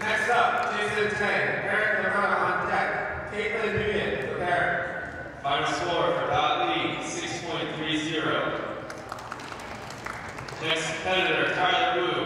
Next up, Jason Tang, Eric Nirvana on deck. Caitlin Nguyen, prepare. Final score for Dot Lee, 6.30. Next competitor, Tyler Wu.